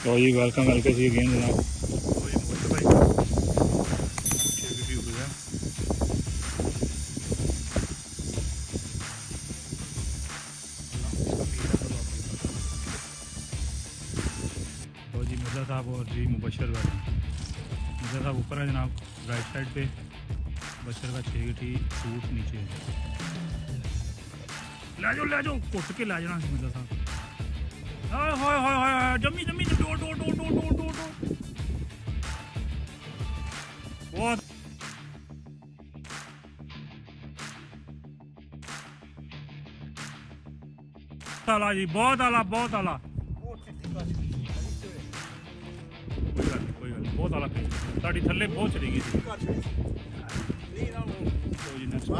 लो जी welcome see again जनाब। तो जी मिर्ज़ा साहब और जी मुबशर वाले, मिर्ज़ा साहब ऊपर है जनाब राइट साइड पे, बशर का 6 गठी सूट नीचे है। ले जाओ कुट के ले जाना मिर्ज़ा साहब। हाय हाय हाय हाय जम्मी जम्मी डो डो डो डो डो डो डो बहुत आला जी, बहुत आला बहुत आला। कोई गल बहुत आला पे साड़ी थल्ले बहुत चली गई थी। तो जी नेक्स्ट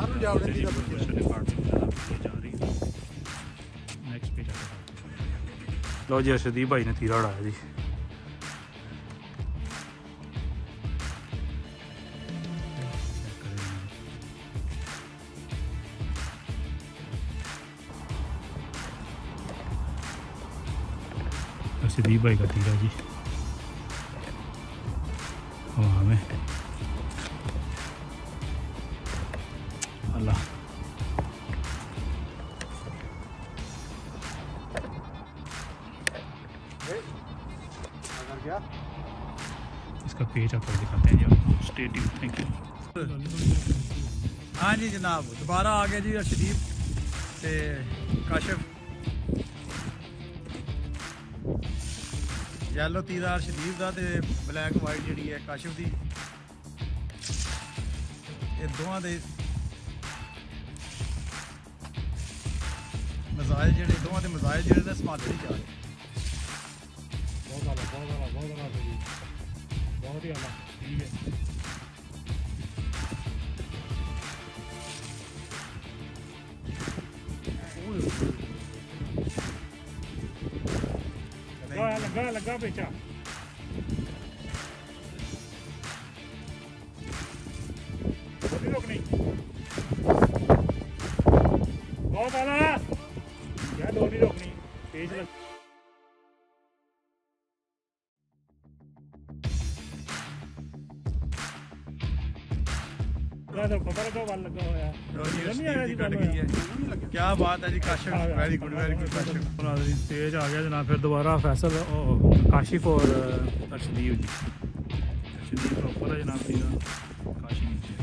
पेज लो जी अर्शदीप भाई ने तीरा उड़ाया जी। अर्शदीप भाई का तीरा जी हवा में। अल्लाह इसका पेज आपको दिखाते हैं जी। Stay tune, thank you. हाँ जी जनाब दोबारा आ गया जी अर्शदीप ते काशिफ। येलो तीरा अर्शदीप दा ते ब्लैक वाइट जी है काशिफ दी। ये दोवां दे मजाइल जेह्ड़े दोवां दे मजाइल जेह्ड़े ने संभाले नहीं जा रहे। बहुत आला बहुत आला बहुत आला बहुत ही आला ठीक है। लगा लगा बेचा नहीं बहुत आला यार दो नहीं रोकनी तेज लग। पता लगा वाल लगा हुआ है। क्या बात है जी काशिफ, वेरी गुड काशिफ। तेज आ गया जनाब। फिर दोबारा फैसल काशिफ और अर्शदीप जी। अर्शदीप का ऊपर है जनाब सीधा, काशिफ नीचे।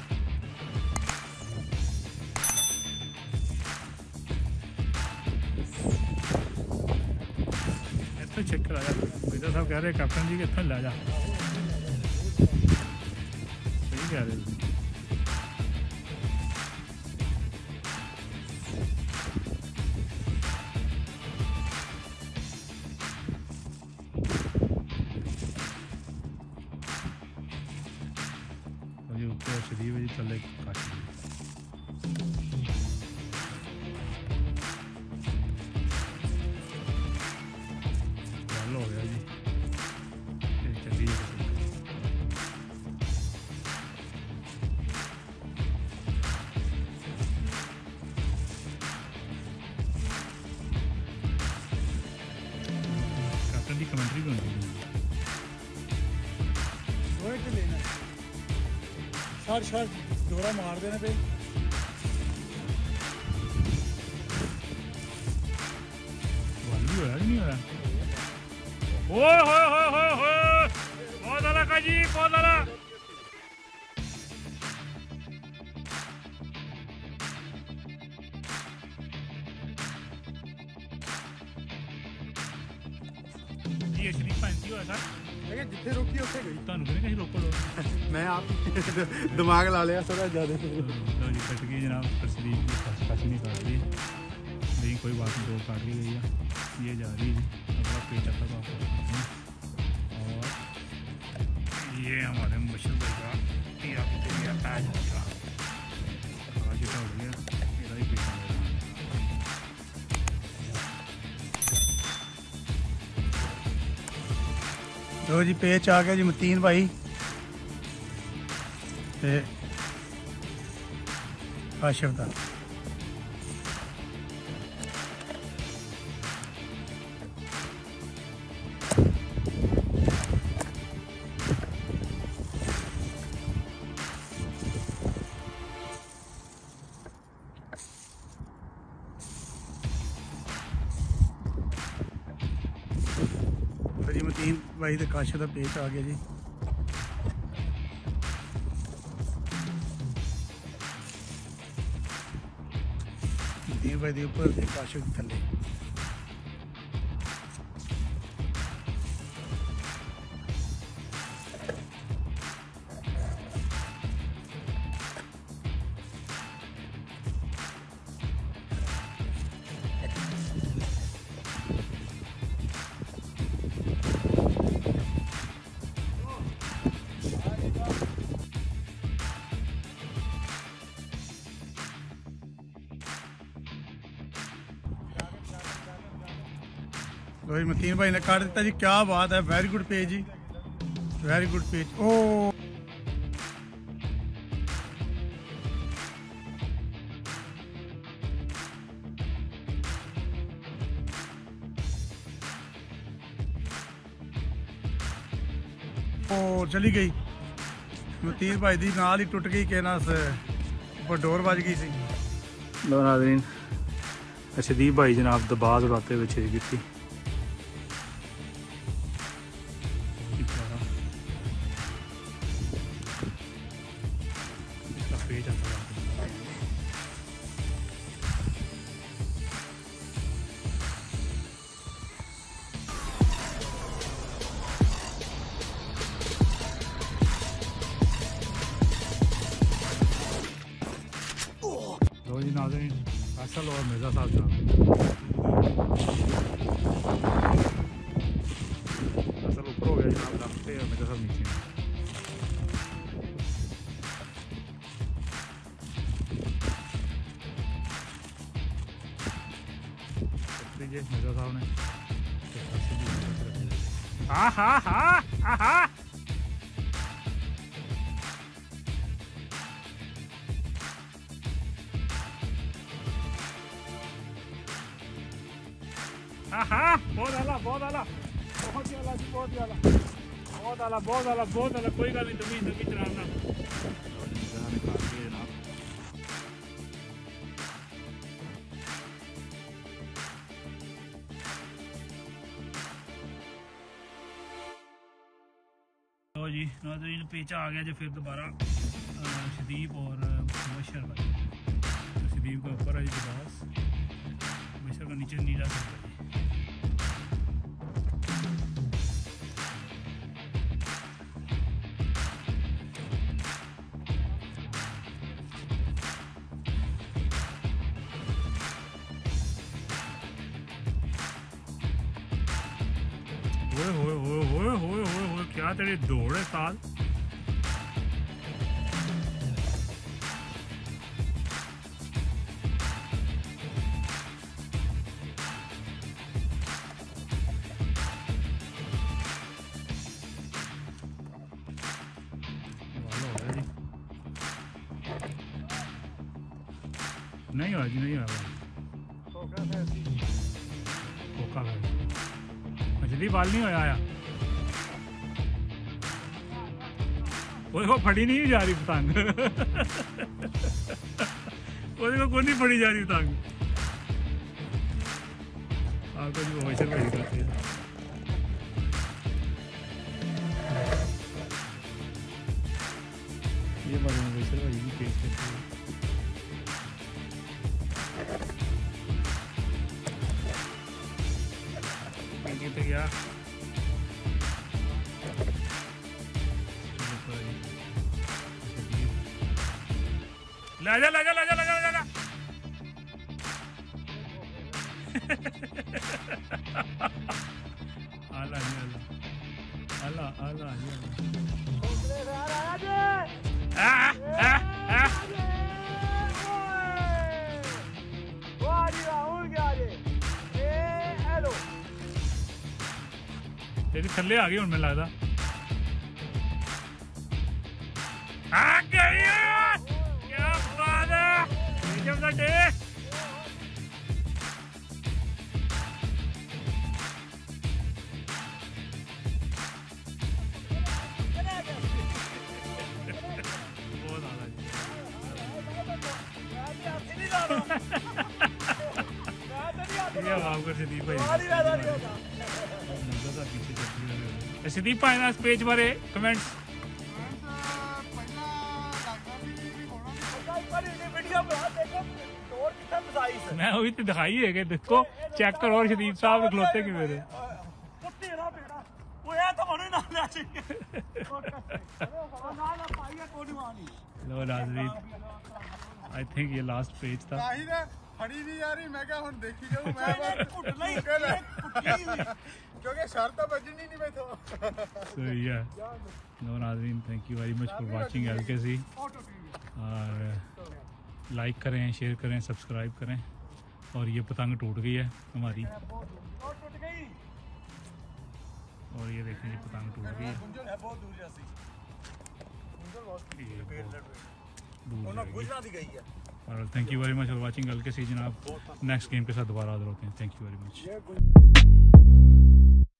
इतना चेक कराया मिर्ज़ा साहब कह रहे कैप्टन जी कि इतना ला जा। सही कह रहे हैं। अर्शदीप जी चले काशिफ हो गया जी। चलिए कैप्टन की कमेंट्री भी होती है। शर जोरा मार देने पे भी होया नहीं होया। ओए होए होए होए होए बहुत आला का जी बहुत आला। ये शरीफ पैंती हुआ था जिथे रोकी उसे गई। ਤੁਹਾਨੂੰ ਕਿਹਨੇ ਕਹੀ ਰੋਕੋ मैं आप दिमाग ला लिया थोड़ा ज़्यादा। तो जी कट गई जनाब अर्शदीप की कच नहीं काट रही लेकिन कोई बात नहीं, दो काट ली गई है। ये जा रही है अगला पेच आता तो आपको दिखाते हैं। और ये हमारे मुबशर भाई का तीरा कितने गया पैज का आज उड़ गया मेरा ही पेच। तो जी पेच आ गया जी मतीन भाई ते काशिफ दा। मतीन भाई के कश का पेच आ गया जी। मतीन भाई के उपर कश थले भाई मतीन भाई ने काट दिता जी। क्या बात है, वेरी गुड पेज जी, वेरी गुड पेज। ओ चली गई मतीन भाई दी नाल ही टुट गई, कहना ऊपर डोर बज गई सी। नाज़रीन अर्शदीप भाई जनाब दबा उड़ाते हुए चेज की। लो जी नाज़रीन असल और मिर्ज़ा साहब जनाब असल ऊपर हो गया जनाब, रखते हैं मिर्ज़ा साहब नीचे। लीजिए मिर्ज़ा साहब ने हा हा हा हा हाँ बहुत आला बहुत आला बहुत ही आला जी, बहुत ही आला, बहुत आला बहुत आला बहुत आला। कोई गल नहीं, दमी दमी चलाना जनाब। लो जी नाज़रीन पेचा आ गया जो फिर दोबारा शदीप और मुबशर भाई। शदीप का ऊपर है जी लिबास, मुबशर का नीचे नीला है। होए क्या तेरे दौड़े साल। नहीं हुआ जी, नहीं हुआ मछली बाल नहीं होया आया। वो फड़ी नहीं जा रही पतंग वो कौन नहीं फड़ी जा रही पतंग। आपको जी मुबशर भाई दिखाते हैं। ये बात मुबशर भाई भी पेश करते हैं। तो क्या लगा लगा लगा लगा लगा आला जी आला आला आला तेरी थल्ले आ गई हूँ, मैं लगता आ गई। क्या बात है जब का डे। बहुत आला जी ये आपको शदीप भाई सिदीप भाई ना पेज बारे कमेंट्स मैं वही तो दिखाई है कि देखो चेक करो और शदीप साहब ने खलोते कि मेरे लो नाज़रीन आई थिंक ये लास्ट पेज था फड़ी नहीं जा रही मैं क्या हुन देखी जाऊं मैं क्योंकि शर्त बजनी नहीं मैं तो सही है। लो नाज़रीन thank you very much for watching LKC और लाइक करें शेयर करें सब्सक्राइब करें और ये पतंग टूट गई है हमारी और ये देखें ये पतंग टूट गई है और thank you very much for watching LKC जनाब नेक्स्ट गेम के साथ दोबारा हाजिर होते हैं थैंक यू वेरी मच।